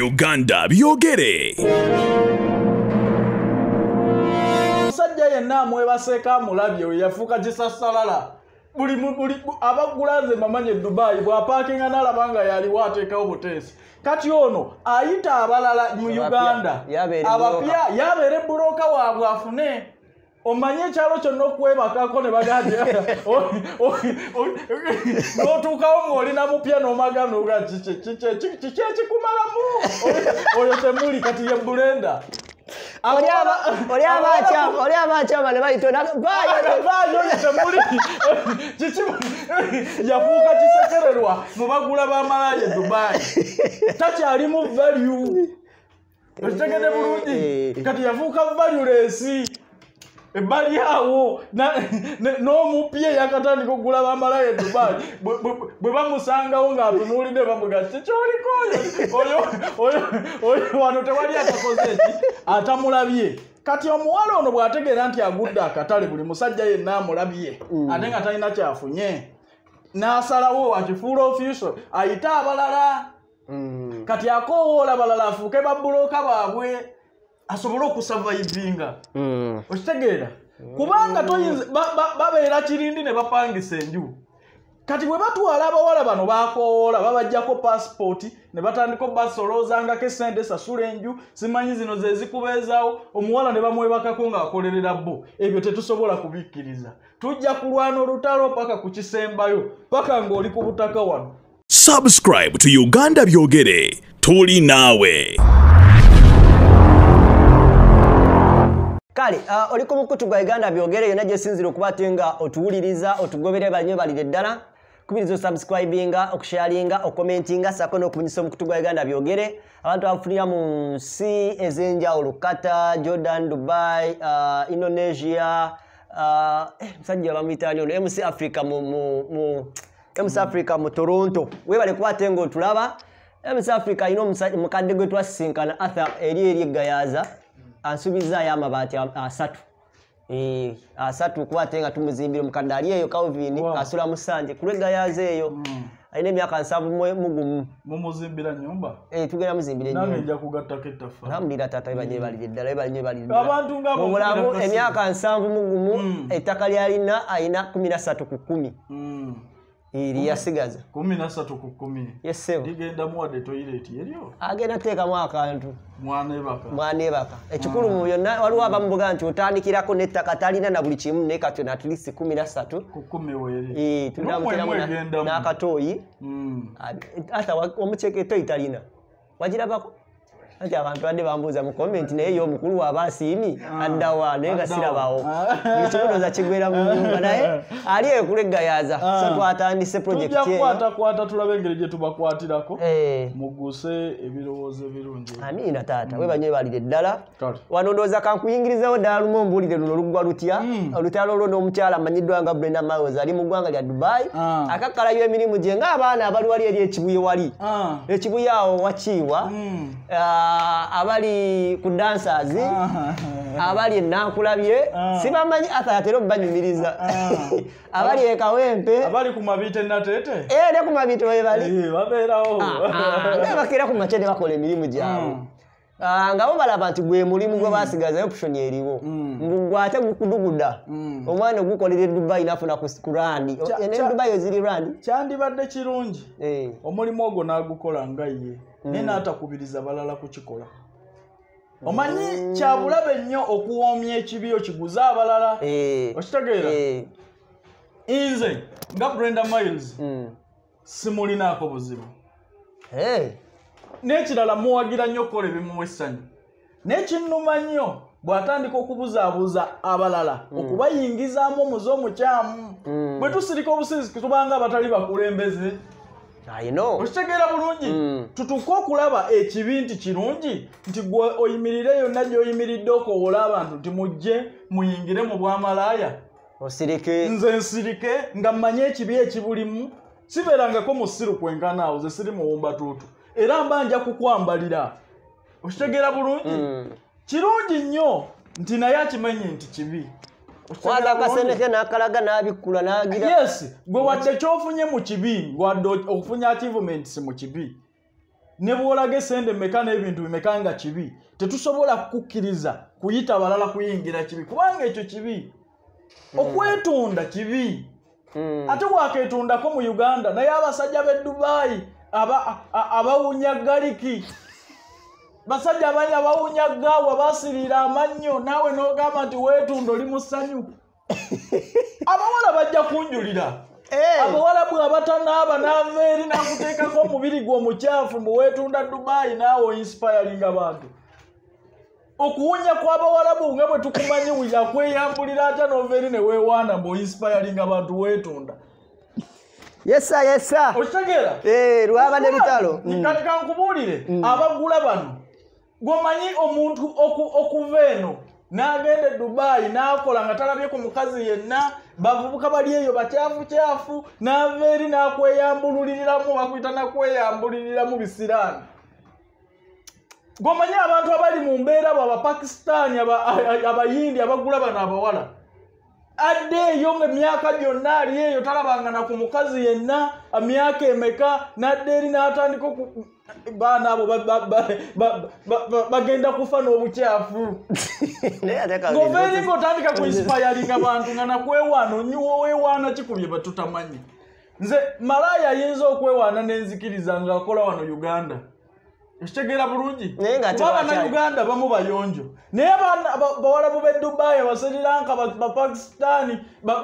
Uganda byogere. Musajja yenna amwebaseka mulabyo yafuuka kisasalala. Buli abagulanze mamanye Dubai bwa parking analabanga yali wateekawo buteesi. Kati ono ayita abalala mu Uganda. Abapya yabeere buloka waabwe afune. Omanye ekyalo kyonna okwebakako ne bagambye n'otuukawo ng'olina mupya n'omagano ga kiki ekikumalamu oyo temuli kati ye Bulenda. Oli abakyama ne bayitona vaayo temuli yafuuka kisekererwa mu bagula b'amalaaya Dubai. Takyali mu value. Okitegedde bulungi kati yafuuka valueless. Ebali awo n'omupya yakatandika okugula b'amalaaya Dubai bwe bamusangawo ng'atunuulidde bamuga kikyoliko oyo wano tewali atakoze eki atamulabye. Kati omuwala ono bw'ategeera nti agudde akatale buli musajja yenna amulabye ate nga talina kyafunye n'asalawo akifuula official ayite abalala kati akoowoola abalala afuuke babulooka baabwe asobole okusavaivinga. Okitegeera kubanga toyinza babeera kirindi ne bapangisa enju. Kati bwe batwala abawala bano bakoowoola babajjako passport ne batandika obasoloozangako essente sasula enju simanyi zino ze zikubeezaawo omuwala ne bamwebakako ng'akolerera bo. Ebyo tetusobola kubikkiriza. Tujja kulwana olutalo paka ku kisembayo paka ng'oli ku butaka wano. Subscribe to Uganda byogere. Tuli naawe. Kale oli ku mukutu gwa Uganda byogere yonna gyesinzira okuba tenga otuwuliriza otugobere banywe balire ddala kubiriza subscribinga okusharinga okomentinga sako n'okubunyisa omukutu gwa Uganda byogere abantu abafunira mu nsi ez'enjawulo Qatar, Jordan, Dubai, Indonesia, musajja bamuyita ono MC Africa MC Africa mu Toronto webale kuba tenga otulaba MC Africa ino mukadde gwe twasinkana Arthur eri eggayaza ansubiza ya mabaati asatu kubatenga tumuzimbira mukadde ali eyo Calvin asula musanje kulega yaze eyo aine myaka 7 mugumu mumuzimbira nyumba tugenda muzimbira nyumba nange nja kugattako ettaffa alhamdulillah tata banye bali ddala banye bali abantu ngabo mulamu emyaka 7 mugumu ettaka lyalina aina 13 ku 10 iri yasigaza 13 ku 10 yesebo digenda muwade toilet eryo agenda teeka mu akantu mwanebaka ekikulu mu byonna waliwo abamubuga nti otandikirako n'ettaka talina na buli kimu naye kati at least 13 ku 10 weeri tulinamuteramu n'akatooyi ata omuceeke etoyi talina wagirabako anti abantu badde bambuuza mu comment naye yo omukulu w'abasiimi addawa naye nga sirabawo ekibunoza kigwera mu nyumba naye ali eyo kuleggayaza so twatandise project kwata tulabe engeri gye tubakwatirako muguse ebirowoozo ebirungi amiina taata we banywe balire ddala wano ndowooza kankuyingirizewo ddala lumu ombuulire luno luggwa lutya olutalo olwo n'omukyala amanyiddwa nga Brenda Miles ali mu ggwanga lya Dubai akakkalayo emirimu gye ng'abaana abali wali eri ekibuye wali ekibuye awo wakiiwa abali ku dancers abali nankulabye sibamanyi atayatero banyumiriza abali ekawempe abali ku mabite natete ne ku mabite we bali babeerawo bakira ku machede bakola emirimu gyabwe ngabo balaba nti gwe mulimu gwe basigaza option eriwo ngugwate gukuduguda omwana gukolera Dubai nafuna ku randi ne Dubai eziri randi kyandibadde kirungi omulimu ogwo nagukola ngaye nena atakubiriza balala kukikola omanyi kyabulabe nnyo okuwoomya ekibi okiguza abalala okitegeera nze nga Brenda Miles simulinaako buzibu n'ekirala muwagira nnyo okukola ebimu essanyu n'ekinnuma nnyo bw'atandika okubuzaabuza abalala okubayingizaamu omuze omukyamu bwe tusirika obusizi tubanga abatali bakulembeze okitegeera bulungi tutuuke okulaba ekibi nti kirungi nti gwe oyimirire yonna gy'oyimiridde okoowola abantu nti mujje muyingire mu bwamalaaya nze nsirike nga mmanye ekibi ekibulimu sibeerangako musiru kwenkanaawo ze siri muwumbatuutu era mba nja kukwambalira okitegeera bulungi kirungi nnyo nti naye akimenye nti kibi Wada kaseneke nakalaga nabikula nagira. Yes, gwe wadde kyofunye mu kibi, wadde okufunya achievements mu kibi. ne bwolaga sende meka n'ebintu bimeka nga kibi tetusobola kukkiriza kuyita abalala kuyingira kibi kubanga ekyo kibi okwetunda kibi ate bwaketundako mu Uganda naye abasajja b'e Dubai abawunya galiki basajja abanya bawunya gawa basirira amannyo naawe n'ogamba nti weetunda oli musanyu abawala bajja kunjulira abawala bwe abatanaaba n'aveeri n'akuteekako omubiri gwo omukyafu mbu weetunda Dubai naawe inspiring abantu okuwunya kw'abawala bo nga bwe tukumanyi yakweyambulira atya n'oveeri ne weewaana mbu inspiring abantu weetunda yesa okitegeera lwaba ne lutalo kati kankubuulire abagula bano gwomanyi omuntu okuva eno n'agenda e Dubai n'akola nga talabye ku mukazi yenna bavubuka bali eyo bakyafu n'aveeri n'akweyambululiriramu bakuyita nakweyambuliriramu bisiraani gwomanyi abantu abali mu mbeera abo Abapakistaani abayindi abagula bano abawala adde eyo ng'emyaka gyonna ali eyo talabanga na ku mukazi yenna emyaka emeka n'adde eri n'atandika baana abo bagenda kufa n'obukyafu ng'oveeri ng'otandika kuinspiring abantu nga nakwewaana onyiwa weewaana kikubye batutamanyi nze malaaya ayinza okwewaana n'enzikiriza ng'akola wano Uganda ekitegeera bulungi kuba Bannayuganda bamu bayonjo naye bawalabu b'e Dubai Sri Lanka Bapakistaani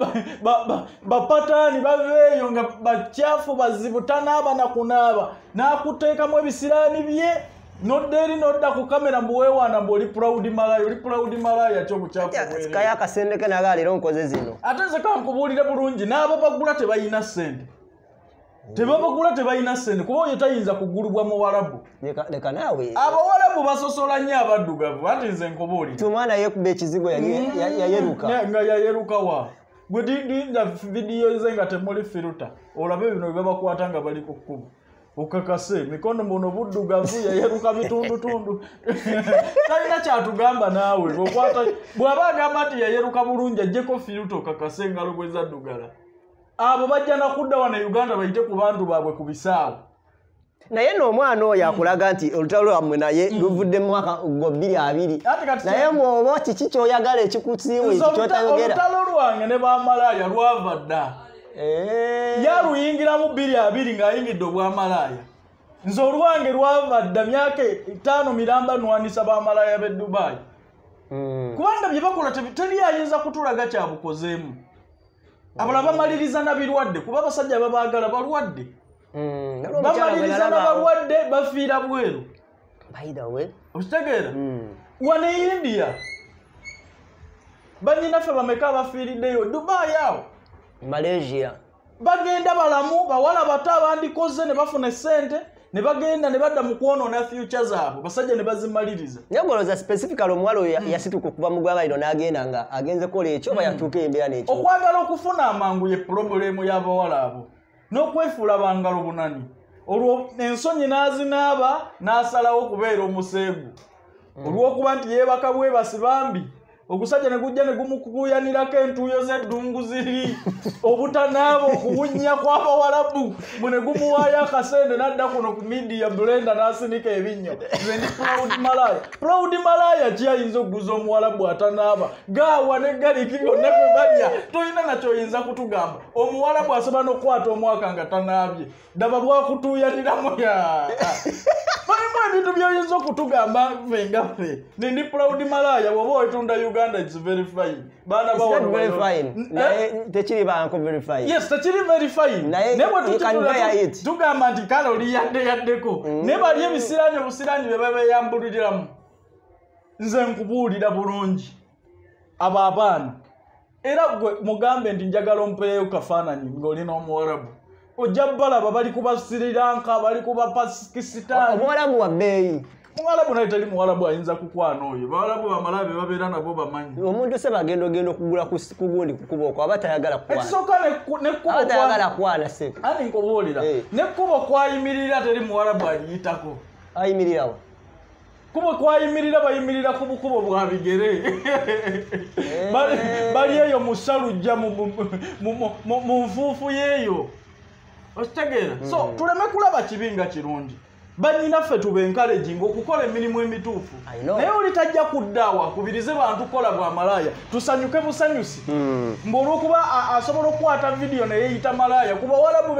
Bapataani baveeyo nga bakyafu bazibu tanaaba nakunaaba n'akuteekamu ebisiraani bye nodda eri nodda ku kamera mbu weewaana mbu oli proud malaya ky'obukyafu kaya akasendeke naga alero nkoze zino ate nze kankubuulire bulungi n'abo bagula tebayina ssente tebabagula tebalina ssente kuba oyo tayinza kugulubwa mu Warabu leka naawe Abawarabu basosola nnyo abaddugavu ate nze nkubuulire tumwana yekuba ekizigo yayeruka nga yayeruka wa gwe dinda vidiyo ze nga temuli filter olabe bino bye babakwata nga bali ku kkubo okakase mikono muno buddugavu yayeruka bitundutundu talina kyatugamba naawe okwata bw'aba agamba nti yayeruka bulungi ajjeko filter okakase engalo gwe zaddugala abo bajja nakudda wano Uganda bayite ku bantu baabwe ku bisaawo naye n'omwana oyo akulaga nti olutalo lwammwe naye luvudde mu mwaka gwo 2020 naye mwoba kiki kyoyagala ekikusiiwe kyotayogera olutalo lwange ne bamalaaya lwava dda yaluyingiramu 2020 ng'ayingidde obwamalaaya nze olwange lwava dda myaka 5 miramba nwanisa bamalaaya b'e Dubai kubanga bye bakola teri ayinza kutulaga kyabukozeemu abala bamaliriza na birwadde kuba abasajja babaagala balwadde bamaliriza na balwadde bafiira bweru okitegeera wane India banyinaffe bameka abafiiriddeyo Dubai awo Malaysia bagenda balamu bawala bato abandikoze ne bafuna essente ne bagenda ne badda mu kwonoona future zaabwe basajja ne bazimaliriza nyegoloza specifically omuwala oyo yasituka okuva mu ggwanga lino n'agenda nga agenze kola ekyo oba yatuuka embeera n'ekyo okwagala okufuna amangu ye problemu y'abawala abo n'okwefuula bangalo bunani olwo ensonyi n'azinaaba n'asalawo okubeera omuseegu olw'okuba nti yeebaka bwebasi bambi ogusajja ne gujja ne gumukuguyanirako entuuyo z'eddungu ziri obutanaaba okuwunnya kw'Abawarabu ne gumuwaayo akasende n'adda kuno ku media blender n'asinika ebinnyo nze ndi proud malaya kyayinza okuguza omuwalabu atanaaba gaawa ne galiki byonna bwe balya tolina nakyoyinza kutugamba omuwalabu asobola n'okukwata omwaka nga tanaabye ddaba bwakutuuyaniramu balimu ebintu by'oyinza okutugamba ffe nga ffe ndi proud malaya bw'oba wetunda Uganda it's very fine. It's very fine. Techiri banko very fine. Yes, techiri very fine. You can buy it. Tugamba nti kalori yaddeko. Ne bali ebisirani obusirani bye babeyambuliriramu. Nze nkubuulira bulungi abo abaana. Era gwe mugambe ndi njagala ompeeyo kafaananyi ng'olina Omuwarabu. Ojja balaba bali kuba Sri Lanka, bali kuba Pakistan. Omuwarabu wa bbeeyi. Muwalabu naye teri muwalabu ayinza kukwana oyo. Bawalabu bamalabe babeera nabo bamanyi. Omuntu se bagenda ogenda okugula ku gundi kukuba okwo aba tayagala kukwana. Ekisooka nekkubo aba tayagala kukwana se. Ani nkubuulira. Nekkubo kwayimirira teri muwalabu aliyitako. Ayimirirawo. Kubo kwayimirira bayimirira ku bukubo bwa bigere. Bali eyo musalujja mu nfuufu yeeyo. Okitegeera? So tuleme kulaba kibinga kirungi. bannyinaffe tube encouraging okukola emirimu emituufu naye oli tajja kuddaawo akubirize bantu kola bwa malaaya tusanyuke busanyusi ng'olwokuba asobola okukwata vidiyo naye yeyita malaaya ku bawalabu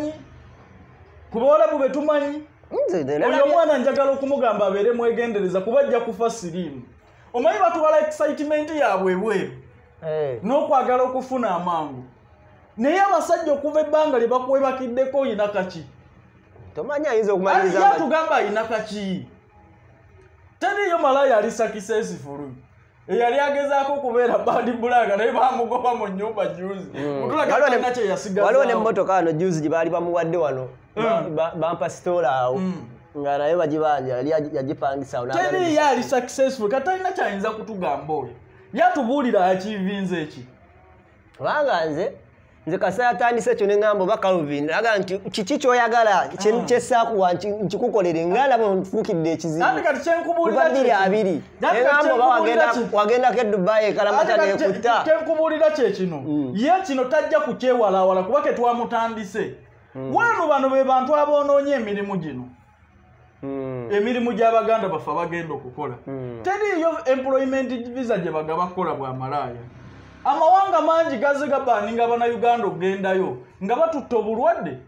be tumanyi oyo omwana njagala okumugamba abeere mwegendereza kuba ajja kufa siriimu omanyi batwala excitement yaabwe ebweru n'okwagala okufuna amangu naye abasajja okuva ebbanga lye bakwebakiddeko oyina kaki tomanyi ayinza okumaliriza yatugamba ayina kaki teriyo malaaya ali successful eyali agezaako okubeera badi bulaga naye bamugoba mu nnyumba juzi mutulagana kye yasigaza waliwo n'emmotoka wano juzi gye baali bamuwadde wano bampa sitoola awo nga naye bagibanja yali yagipangisa teriyo ali successful katalina kyayinza kutugamba oyo yatubuulira akivinze eki kubanga nze kasi yatandise ekyo neŋŋamba oba Calvin aga nti kiki ky'oyagala kyessaakuwa nkikukolere nga nabo nfuukidde ekizibubabbiri abiri neŋŋamba oba wagendako Dubai ekalamata neekutta kenkubuulira kyekino ye kino tajja kukyewalaawala kuba ke twamutandise wano bano be bantu aboonoonye emirimu gino emirimu gy'Abaganda baffe abagenda okukola teriyo employment visa gye bagaba kukola bwa malaaya amawanga mangi gaze gabaninga abannayuganda okugendayo nga batutta obulwadde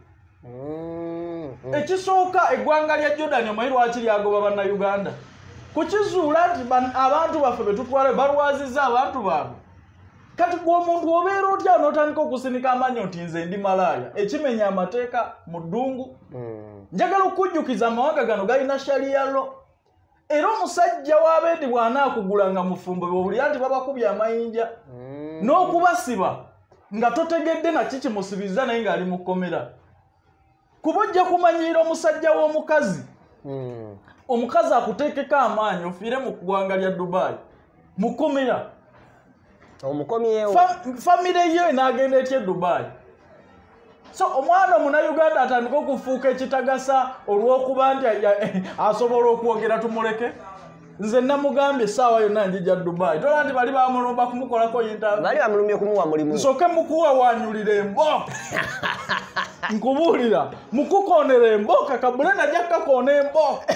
ekisooka eggwanga lya Jordan omanyi lwaki lyagoba bannayuganda kukizuula nti abantu baffe betutwala balwazizza abantu baabwe kati gwe omuntu obeera otya n'otandika okusinika amanyo nti nze ndi malaaya ekimenya amateeka mu ddungu njagala okujjukiza amawanga gano galina shaliyalo era omusajja w'abeedi bw'anaakugulanga mufumbo bw'owulira nti babakubye amayinja n'okubasiba nga totegedde naki kimusibiza naye ng'ali mu kkomera kuba ojja kumanyira omusajja w'omukazi omukazi akuteekeko amaanyi ofiire mu ggwanga lya Dubai mu kkomera famire ye n'agenda etya Dubai so omwana omunnayuganda atandika okufuuka ekitagasa olw'okuba nti asobola okwogera tumuleke nze namugambye essaawa yonna njija Dubai tola nti bali bamulumba kumukolako bali bamulumye kumuwa mulimu nsooke mukuwawanyulira emboka nkubuulira mukukoonera emboka kabule najja kukakoona emboka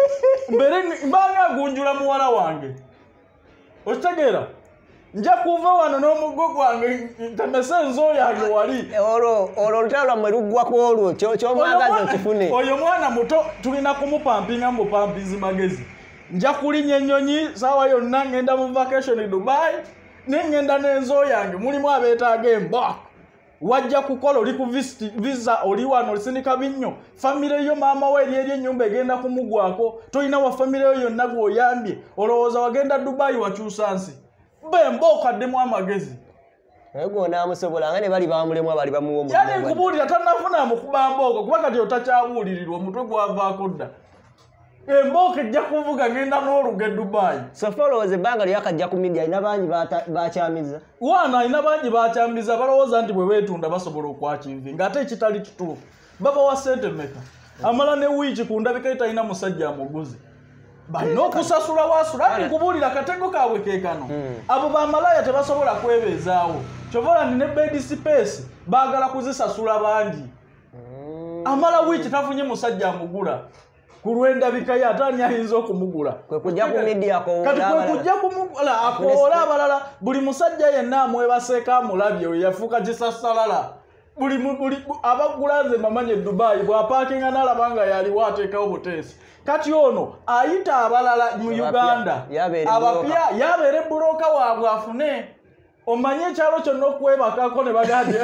mbanga agunjula muwala wange okitegeera nja kuva wano n'omuggo gwange ntemese enzo yange wali olwo olutalo lwammwe luggwako olwo kyomwagaza okifune oyo mwana muto tulina kumupampinga mu bupampinzi magezi nja kulinya ennyonyi saawa yonna ngenda mu vacation Dubai nengenda n'enzo yange mulimu abeetaaga emboka wajja kukola oli ku visa oli wano olisindika binnyo famire yo maama we eri ennyumba egenda kumugwako tolina wa famire yo yonna gw'oyambye olowooza wagenda Dubai wakyusa nsi bemboka ddemu amagezi naye gw'onaamusobola nga ne bali bamulemu abali bamuwa omulimu yali nkubuulira tannafuna amukuba mbooko kuba kati otakyabuulirirwa omutwe gwavaako dda emboka ejja kuvuga ngenda n'oluga Dubai sofa olowooza ebbanga lyakajja ku media alina bangi bakyamiza wana alina bangi bakyamiza balowooza nti bwe beetunda basobola okwakinvi ng'ate ekitali kituufu babawa ssente mmeka amala ne wiiki ku ndabika etalina musajja amuguzi balina okusasula wasula ati nkubuulira akatego kaabwe keekano abo bamalaaya tebasobola kwebeezaawo kyobola ni ne bed space baagala kuzisasula bangi amala wiiki tafunye musajja amugula ku lw'endabika ye ate ani ayinza okumugula kwekujja ku media kati kwekujja kumugula akoola abalala buli musajja yenna amwebaseeko amulabye we yafuuka kisasalala buli abagula nze mamanye Dubai bw'apaakinga n'alaba nga yaliwo ateekawo buteesi kati ono ayita abalala mu Uganda abapya yabeere buloka waabwe afune omanye ekyalo kyonna okwebakako ne bagandi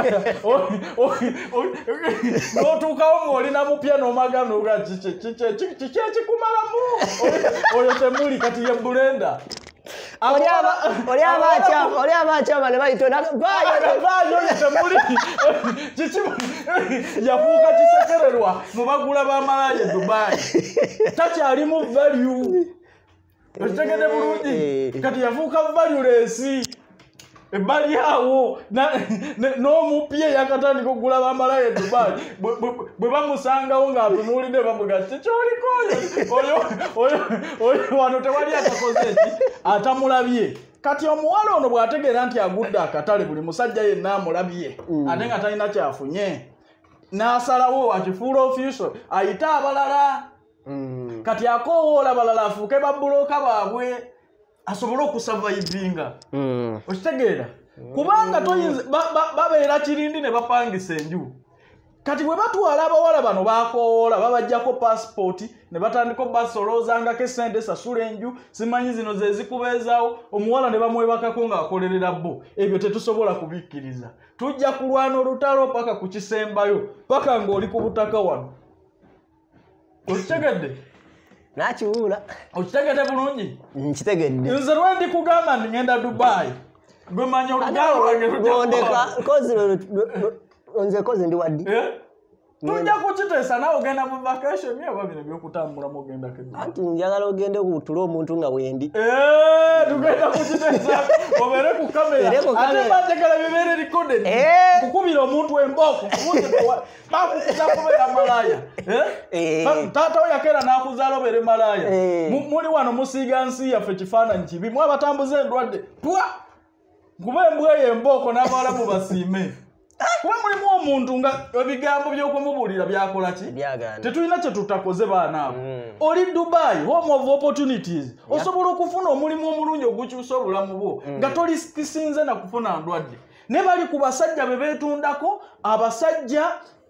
n'otuukawo ng'olina mupya n'omaga noga kiki ekikumalamu oyo temuli kati ye bulenda oli abakyama ne bayitona bayo temuli yafuuka kisekererwa mu bagula b'amalaaya Dubai takyalimu value okitegedde bulungi kati yafuuka valueless ebbali awo n'omupya yakatandika okugula b'amalaaya Dubai bwe bamusangawo ng'atunuulidde bamuga kikyoliko oyo wano tewali atakoze eki atamulabye kati omuwala ono bw'ategeera nti agudde akatale buli musajja yenna amulabye ate nga talina kyafunye n'asalawo akifuula ofiiso ayite abalala kati akoola balala afuuke babuloka baabwe asobole okusavaivinga okitegeera kubanga toyinza babeera kirindi ne bapangisa enju kati bwe batwala abawala bano bakoola babajjako pasipoti ne batandika basoloozangako essente sasula enju simanyi zino ze zikubeezaawo omuwala ne bamwebakako ng'akolerera bo ebyo tetusobola kubikkiriza tujja kulwana olutalo paka ku kisembayo paka ng'oli ku butaka wano okitegedde nakiwuula okitegedde bulungi nkitegedde nze lwe ndikugamba ndi ngenda Dubai gwe manya olugalo lwange nze kozi ndi waddi tujja kukiteesa nawe ogenda mu vacation oba bino byokutambulamu ogenda anti njagala ogende kutula omuntu nga wendi tugenda kukiteesa obeere ku kamera ate bategala bibeere recorded kukubira omuntu embooko bakukuza kubeera malaya taata we yakeera n'akuzaala obeere malaya muli wano musiiga nsi yaffe kifaananyi kibi mwe abatambuza endwadde pwa kuba embweyo embooko n'abawalamu basiime kuba mulimu omuntu nga ebigambo by'okumubuulira byakola ki tetulina kye tutakoze baana abo oli Dubai home of opportunities osobola okufuna omulimu omulungi ogukyusa obulamu bwo nga tolisinze na kufuna ndwadde ne bali ku basajja be beetundako abasajja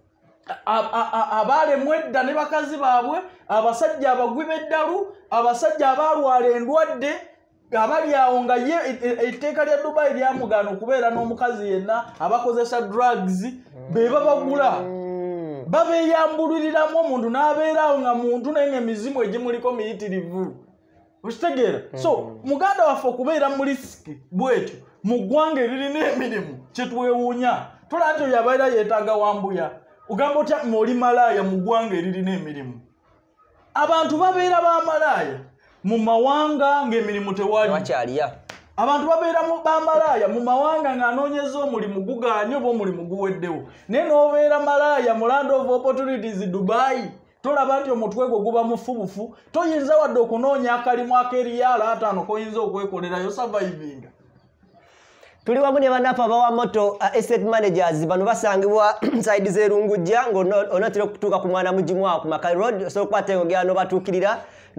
abaalemwa edda ne bakazi baabwe abasajja abagwi b'eddalu abasajja abaalwala endwadde abali awo nga ye etteeka lya Dubai lyamugaana okubeera n'omukazi yenna abakozesa drugs be babagula babeeyambuliriramu omuntu n'abeera awo nga muntu naye ng'emizimu egimuliko miyitirivu okitegeera so muganda waffe okubeera mu risiki bwetyo mu ggwanga eririna emirimu kyetwewuunya tolaba nti oyo abeera yeetaaga wambuya ogamba otya oli malaaya mu ggwanga eririna emirimu abantu babeera ba malaaya mu mawanga ng'emirimu tewali abantu babeera ba malaaya mu mawanga ng'anoonyeza omulimu gugaanye oba omulimu guweddewo naye n'obeera malaaya mu land of opportunities Dubai tolaba nti omutwe gwe guba mufubufu toyinza wadde okunoonya akalimu ak'eriyaala 5 koyinza okwekolerayo surviving. Tuli wamu ne bannaffe abawa moto estate managers bano basangibwa side z'erungujja ng'onatera okutuuka ku mwana mugimu ku Makali Road osobola okukwata engogera n'obatuukirira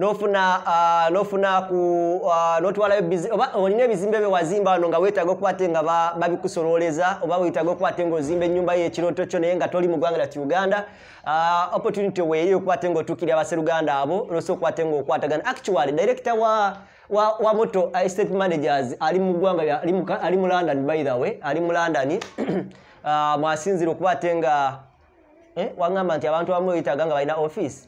n'ofuna ku n'otwalayo oba olina ebizimbe bye wazimba wano nga weetaaga okukwata nga babikusololeza oba weetaaga okukwata ng'ozimba ennyumba y'ekirooto kyo naye nga toli mu ggwanga lyattu Uganda opportunity weeri okukwata ng'otuukirira abaseruganda abo n'osobola okukwata ng'okwatagana. Actually director wa moto estate managers ali mu ggwanga ali mu London by the way ali mu London mwasinzira okukwata nga wangamba nti abantu abamu weetaaga nga balina office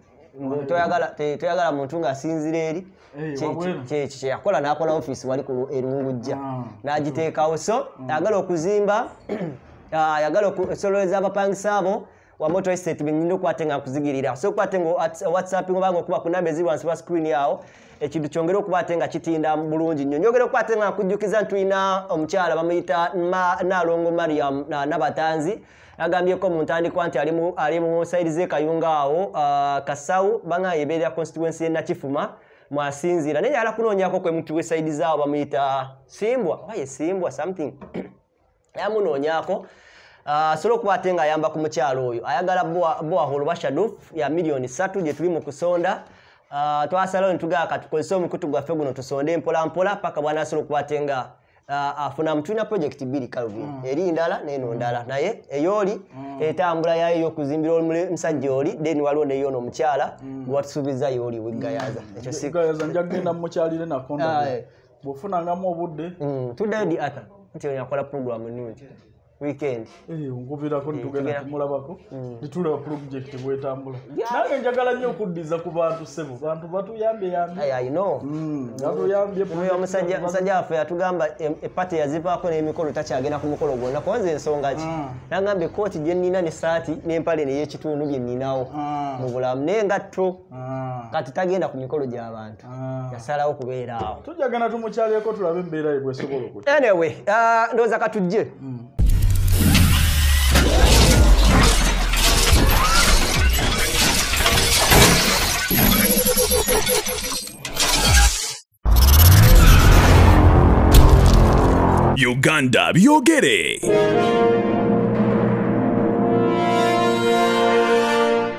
toyagala muntu ng'asinzira eri kyeyakola n'akola office wali ku erungujja n'agiteekawo so ayagala okuzimba ayagala okusololeza abapangisa abo wa moto estate benyina okukwate nga nkuzigirira so okukwate nga whatsapp ngobanga okuba ku namba eziri wansi wa screen yawo ekintu kyongera okukwate nga kitinda bulungi nnyo nyogera okukwate nga nkujjukiza ntulina omukyala bamuyita Nalongo Mariam Nabatanzi agambyeko mu ntandikwa nti ali mu saidi z'ekayunga awo Kasawu banga yebeera constituency y'Nakifuma mwasinzira naye yala kunoonyako kwe mutu w'esaidi zaawo bamuyita Simbwa something yamunoonyako solo okukwate nga ayamba ku mukyalo oyo ayagala boaholo bashadufu ya milioni 3 gye tuli mu kusonda twasalawo nitugaa katukozesa omukutu gwaffe guno tusonde mpola mpola paka bw'anaasobola okukwate nga afuna mutuna project 2 Calvin eri ndala neno ndala naye eyoli etambula yayo y'okuzimbira omusajja oli then waliwo neyo n'omukyala gwatusuubiza yoli weggayaza ekyo sigayaza njagenda mukyalire nakonda bwofunangamu obudde tuddayo di ata nti yakola program ennungi weekend nkubirako nitugenda tumulabako nitulaba project bwetambula nange njagala nnyo okuddiza ku bantu sebo bantu batuyambye omusajja waffe yatugamba epate yazivaako n'emikolo takyagenda ku mukolo gwonna konze ensonga ki nagamba ekooti gye nnina ne saati n'empale n'ey'ekitundu bye nninawo mu bulamu naye ngatto kati tagenda ku mikolo gy'abantu yasalawo kubeera awo tujjagenda tumukyaleko tulabe embeera ye bwesobola okuti anyway ndowooza katujje Uganda byogere.